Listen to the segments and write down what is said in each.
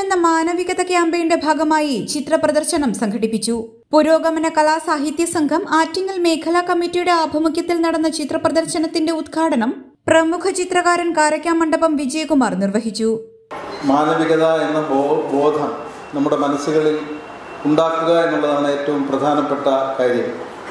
എന്ന മാനവികത ക്യാമ്പയിന്റെ ഭാഗമായി ചിത്രപ്രദർശനം സംഘടിപ്പിച്ചു. പുരോഗമന കലാസാഹിത്യ സംഘം ആറ്റിങ്ങൽ മേഖലാ കമ്മിറ്റിയുടെ ആഭിമുഖ്യത്തിൽ നടന്ന ചിത്രപ്രദർശനത്തിന്റെ ഉദ്ഘാടനം പ്രമുഖ ചിത്രകാരൻ കാരക്കാമണ്ഡപം വിജയകുമാർ നിർവഹിച്ചു. മാനവികത എന്ന ബോധം നമ്മുടെ മനസ്സുകളിൽ ഉണ്ടാക്കുക എന്നുള്ളതാണ് ഏറ്റവും പ്രധാനപ്പെട്ട കാര്യം.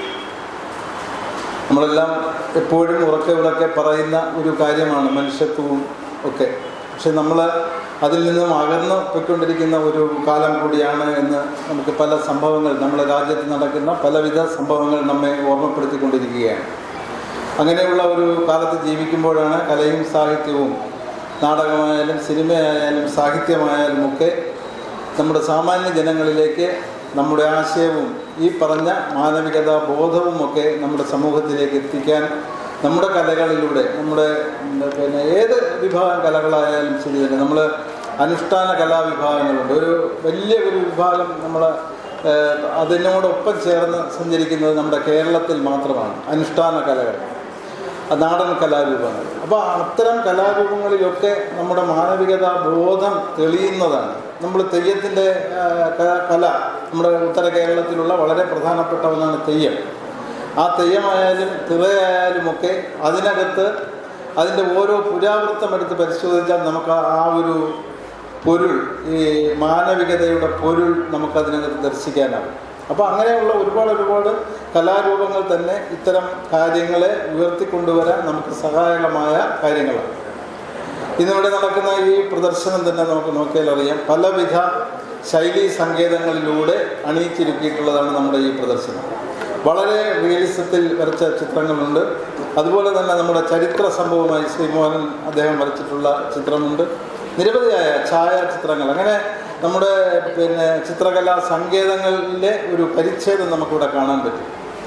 നമ്മളെല്ലാം എപ്പോഴും ഉറക്കെ പറയുന്ന ഒരു കാര്യമാണ് മനുഷ്യത്വവും ഒക്കെ. പക്ഷെ നമ്മൾ അതിൽ നിന്നും അകന്നു പോയിക്കൊണ്ടിരിക്കുന്ന ഒരു കാലം കൂടിയാണ് എന്ന് നമുക്ക് പല സംഭവങ്ങൾ, നമ്മുടെ രാജ്യത്ത് നടക്കുന്ന പലവിധ സംഭവങ്ങൾ നമ്മെ ഓർമ്മപ്പെടുത്തിക്കൊണ്ടിരിക്കുകയാണ്. അങ്ങനെയുള്ള ഒരു കാലത്ത് ജീവിക്കുമ്പോഴാണ് കലയും സാഹിത്യവും, നാടകമായാലും സിനിമയായാലും സാഹിത്യമായാലും ഒക്കെ നമ്മുടെ സാമാന്യ ജനങ്ങളിലേക്ക് നമ്മുടെ ആശയവും ഈ പറഞ്ഞ മാനവികത ബോധവും ഒക്കെ നമ്മുടെ സമൂഹത്തിലേക്ക് എത്തിക്കാൻ നമ്മുടെ കലകളിലൂടെ, നമ്മുടെ ഏത് വിഭാഗം കലകളായാലും ശരി തന്നെ, നമ്മൾ അനുഷ്ഠാന കലാവിഭാഗങ്ങളുണ്ട്. ഒരു വലിയ വിഭാഗം നമ്മൾ അതിനോടൊപ്പം ചേർന്ന് സഞ്ചരിക്കുന്നത് നമ്മുടെ കേരളത്തിൽ മാത്രമാണ്. അനുഷ്ഠാന കലകൾ, നാടൻ കലാരൂപങ്ങൾ. അപ്പോൾ അത്തരം കലാരൂപങ്ങളിലൊക്കെ നമ്മുടെ മാനവികത ബോധം തെളിയുന്നതാണ്. നമ്മൾ തെയ്യത്തിൻ്റെ കല, നമ്മുടെ ഉത്തര കേരളത്തിലുള്ള വളരെ പ്രധാനപ്പെട്ട ഒന്നാണ് തെയ്യം. ആ തെയ്യമായാലും തിറയായാലും ഒക്കെ അതിനകത്ത് അതിൻ്റെ ഓരോ പുരാവൃത്തം എടുത്ത് പരിശോധിച്ചാൽ നമുക്ക് ആ ഒരു പൊരുൾ, ഈ മാനവികതയുടെ പൊരുൾ നമുക്കതിനകത്ത് ദർശിക്കാനാകും. അപ്പോൾ അങ്ങനെയുള്ള ഒരുപാട് കലാരൂപങ്ങൾ തന്നെ ഇത്തരം കാര്യങ്ങളെ ഉയർത്തിക്കൊണ്ടുവരാൻ നമുക്ക് സഹായകമായ കാര്യങ്ങളാണ്. ഇന്നിവിടെ നടക്കുന്ന ഈ പ്രദർശനം തന്നെ നമുക്ക് നോക്കിയാൽ അറിയാം, പലവിധ ശൈലീ സങ്കേതങ്ങളിലൂടെ അണിയിച്ചിരുക്കിയിട്ടുള്ളതാണ് നമ്മുടെ ഈ പ്രദർശനം. വളരെ റിയലിസത്തിൽ വരച്ച ചിത്രങ്ങളുണ്ട്. അതുപോലെ തന്നെ നമ്മുടെ ചരിത്ര സംഭവമായി ശ്രീമോഹൻ അദ്ദേഹം വരച്ചിട്ടുള്ള ചിത്രമുണ്ട്. നിരവധിയായ ഛായാചിത്രങ്ങൾ, അങ്ങനെ നമ്മുടെ ചിത്രകലാ സങ്കേതങ്ങളിലെ ഒരു പരിച്ഛേദം നമുക്കിവിടെ കാണാൻ പറ്റും.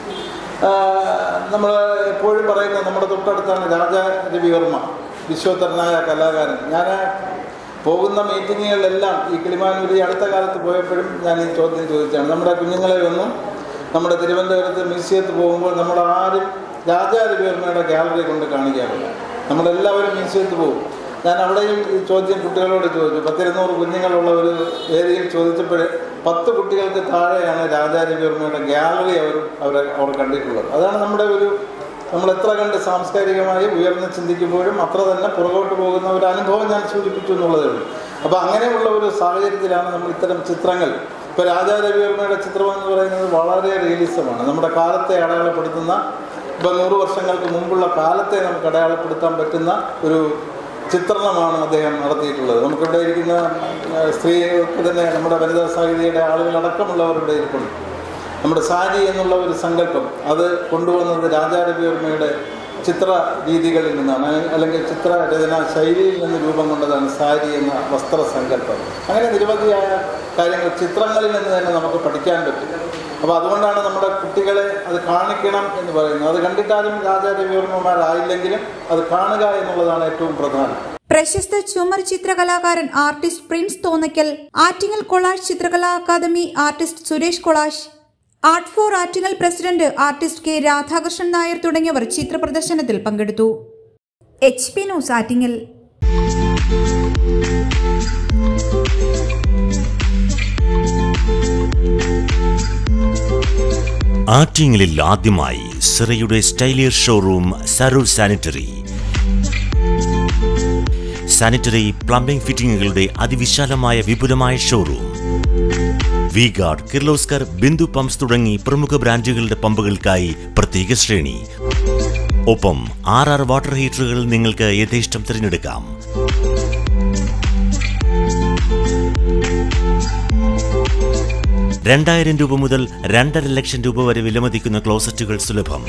നമ്മൾ എപ്പോഴും പറയുന്ന നമ്മുടെ തൊട്ടടുത്താണ് രാജാ രവിവർമ്മ, വിശ്വോത്തരനായ കലാകാരൻ. ഞാൻ പോകുന്ന മീറ്റിങ്ങുകളിലെല്ലാം ഈ കിളിമാനൂർ അടുത്ത കാലത്ത് പോയപ്പോഴും ഞാൻ ഈ ചോദ്യം ചോദിച്ചാണ്. നമ്മുടെ കുഞ്ഞുങ്ങളെ ഒന്നും നമ്മുടെ തിരുവനന്തപുരത്ത് മ്യൂസിയത്തിൽ പോകുമ്പോൾ നമ്മളാരും രാജാ രവിവർമ്മയുടെ ഗാലറി കൊണ്ട് കാണിക്കാറില്ല. നമ്മളെല്ലാവരും മ്യൂസിയത്തിൽ പോകും. ഞാൻ അവിടെയും ഈ ചോദ്യം കുട്ടികളോട് ചോദിച്ചു. 100-200 കുഞ്ഞുങ്ങളുള്ള ഒരു ഏരിയയിൽ ചോദിച്ചപ്പോൾ 10 കുട്ടികൾക്ക് താഴെയാണ് രാജാ രവിവർമ്മയുടെ ഗാലറി അവർ കണ്ടിട്ടുള്ളത്. അതാണ് നമ്മൾ എത്ര കണ്ട് സാംസ്കാരികമായി ഉയർന്ന് ചിന്തിക്കുമ്പോഴും അത്ര തന്നെ പുറകോട്ട് പോകുന്ന ഒരു അനുഭവം ഞാൻ സൂചിപ്പിച്ചു എന്നുള്ളതേ ഉള്ളൂ. അപ്പോൾ അങ്ങനെയുള്ള ഒരു സാഹചര്യത്തിലാണ് നമ്മൾ ഇത്തരം ചിത്രങ്ങൾ. ഇപ്പോൾ രാജാ രവിവർമ്മയുടെ ചിത്രം എന്ന് പറയുന്നത് വളരെ റിയലിസമാണ്. നമ്മുടെ കാലത്തെ അടയാളപ്പെടുത്തുന്ന, ഇപ്പോൾ 100 വർഷങ്ങൾക്ക് മുമ്പുള്ള കാലത്തെ നമുക്ക് അടയാളപ്പെടുത്താൻ പറ്റുന്ന ഒരു ചിത്രണമാണ് അദ്ദേഹം നടത്തിയിട്ടുള്ളത്. നമുക്കിവിടെ ഇരിക്കുന്ന സ്ത്രീകൾക്ക് തന്നെ, നമ്മുടെ വനിതാ സാഹിത്യയുടെ ആളുകളടക്കമുള്ളവരുടെ ഇരിപ്പുണ്ട്. നമ്മുടെ സാരി എന്നുള്ള ഒരു സങ്കല്പം അത് കൊണ്ടുവന്നത് രാജാ രവിവർമ്മയുടെ ചിത്ര രീതികളിൽ നിന്നാണ്, അല്ലെങ്കിൽ ചിത്രരചനാ ശൈലിയിൽ നിന്ന് രൂപം കൊണ്ടതാണ് സാരി എന്ന വസ്ത്രസങ്കല്പം. അങ്ങനെ നിരവധിയായ കാര്യങ്ങൾ ചിത്രങ്ങളിൽ നിന്ന് തന്നെ നമുക്ക് പഠിക്കാൻ പറ്റും. അപ്പോൾ അതുകൊണ്ടാണ് നമ്മുടെ കുട്ടികളെ അത് കാണിക്കണം എന്ന് പറയുന്നത്. അത് കണ്ടിട്ടാലും രാജാ രവിവർമ്മമാരായില്ലെങ്കിലും അത് കാണുക എന്നുള്ളതാണ് ഏറ്റവും പ്രധാനം. പ്രശസ്ത ചുമർ ചിത്രകലാകാരൻ artist Prince Thonnakkal, Attingal collage ചിത്രകലാ academy artist Suresh collage, art for Attingal president artist K Radhakrishnan Nair തുടങ്ങിയവർ ചിത്രപ്രദർശനത്തിൽ പങ്കെടുത്തു. HP news Attingal. ആറ്റിങ്ങലിൽ ആദ്യമായി സിറയുടെ സ്റ്റൈലിയർ showroom Sarur sanitary. Sanitary plumbing ഫിറ്റിംഗുകളുടെ അതിവിശാലമായ വിപുലമായ showroom. V Guard, Kirloskar, Bindu pumps തുടങ്ങി പ്രമുഖ ബ്രാൻഡുകളുടെ പമ്പുകൾക്കായി പ്രത്യേക ശ്രേണി. ഒപ്പം 6 വാട്ടർ ഹീറ്ററുകൾ നിങ്ങൾക്ക് യഥേഷ്ടം തിരഞ്ഞെടുക്കാം. ₹2000 മുതൽ ₹2.5 ലക്ഷം വരെ വിലമതിക്കുന്ന ക്ലോസറ്റുകൾ സുലഭം.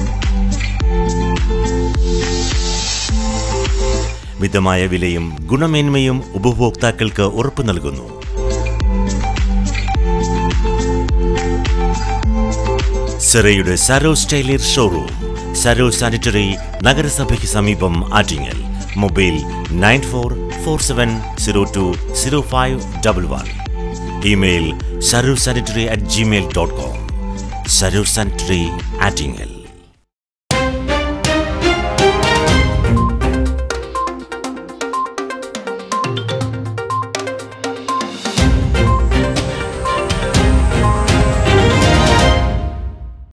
മിതമായ വിലയും ഗുണമേന്മയും ഉപഭോക്താക്കൾക്ക് ഉറപ്പു നൽകുന്നു. സിറയുടെ സരോ സ്റ്റൈലിയർ ഷോറൂം, സരോ സാനിറ്ററി, നഗരസഭയ്ക്ക് സമീപം, Attingal. Mobile 9447020511. Email sarursanitary@gmail.com. Sarur Sanitary, Attingal.